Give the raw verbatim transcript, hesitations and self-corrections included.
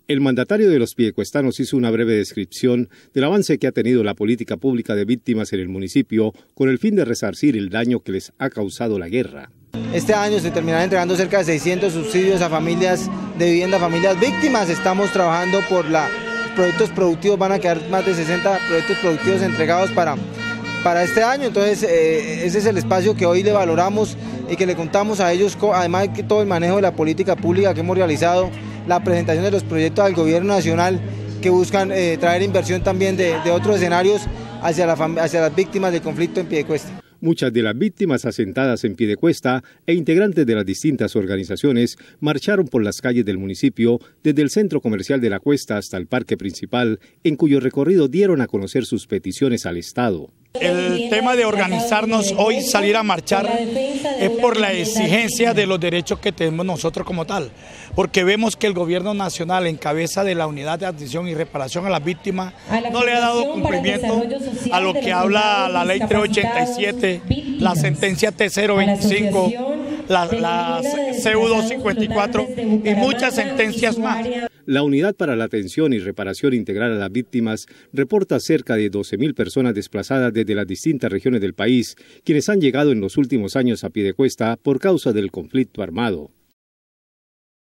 El mandatario de los piedecuestanos hizo una breve descripción del avance que ha tenido la política pública de víctimas en el municipio con el fin de resarcir el daño que les ha causado la guerra. Este año se terminarán entregando cerca de seiscientos subsidios a familias de vivienda, familias víctimas. Estamos trabajando por los proyectos productivos, van a quedar más de sesenta proyectos productivos entregados para, para este año. Entonces eh, ese es el espacio que hoy le valoramos y que le contamos a ellos, además de que todo el manejo de la política pública que hemos realizado, la presentación de los proyectos al gobierno nacional que buscan eh, traer inversión también de, de otros escenarios hacia, la, hacia las víctimas del conflicto en Piedecuesta. Muchas de las víctimas asentadas en Piedecuesta e integrantes de las distintas organizaciones marcharon por las calles del municipio desde el centro comercial de la Cuesta hasta el parque principal, en cuyo recorrido dieron a conocer sus peticiones al Estado. El tema de organizarnos hoy, salir a marchar, es por la exigencia de los derechos que tenemos nosotros como tal, porque vemos que el gobierno nacional, en cabeza de la Unidad de Atención y Reparación a las Víctimas, no le ha dado cumplimiento a lo que habla la ley trescientos ochenta y siete, la sentencia T cero veinticinco, la, la C U doscientos cincuenta y cuatro y muchas sentencias más. La Unidad para la Atención y Reparación Integral a las Víctimas reporta cerca de doce mil personas desplazadas desde las distintas regiones del país, quienes han llegado en los últimos años a Piedecuesta por causa del conflicto armado.